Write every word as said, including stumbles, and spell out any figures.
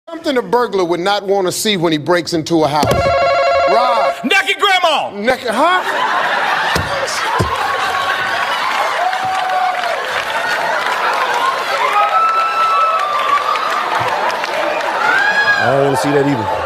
Something a burglar would not want to see when he breaks into a house. Rob. Naked grandma. Naked, huh? I don't want to see that either.